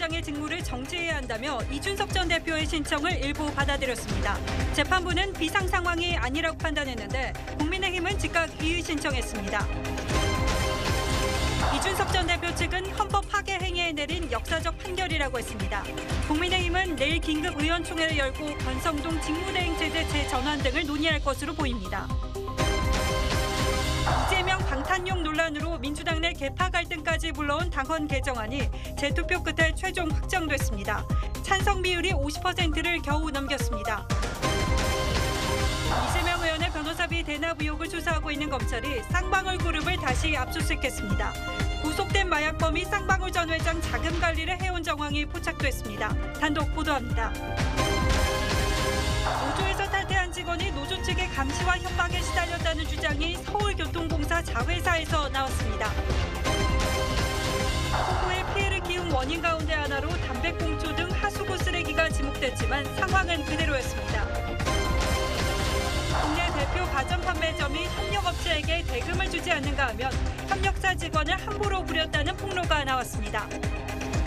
위원장의 직무를 정지해야 한다며 이준석 전 대표의 신청을 일부 받아들였습니다. 재판부는 비상 상황이 아니라고 판단했는데 국민의힘은 즉각 이의 신청했습니다. 이준석 전 대표 측은 헌법 파괴 행위에 내린 역사적 판결이라고 했습니다. 국민의힘은 내일 긴급 의원총회를 열고 권성동 직무대행체제 재전환 등을 논의할 것으로 보입니다. 이재명 방탄용 논란으로 민주당 내 계파 갈등까지 불러온 당헌 개정안이 재투표 끝에 최종 확정됐습니다. 찬성 비율이 50%를 겨우 넘겼습니다. 이재명 의원의 변호사비 대납 의혹을 수사하고 있는 검찰이 쌍방울 그룹을 다시 압수수색했습니다. 구속된 마약범이 쌍방울 전 회장 자금 관리를 해온 정황이 포착됐습니다. 단독 보도합니다. 노조에서 탈퇴한 직원이 노조 측의 감시와 협박에 시달렸다는 주장이 서울교통공사 자회사에서 나왔습니다. 폭우에 피해를 키운 원인 가운데 하나로 담배꽁초 등 하수구 쓰레기가 지목됐지만 상황은 그대로였습니다. 국내 대표 가전 판매점이 협력업체에게 대금을 주지 않는가 하면 협력사 직원을 함부로 부렸다는 폭로가 나왔습니다.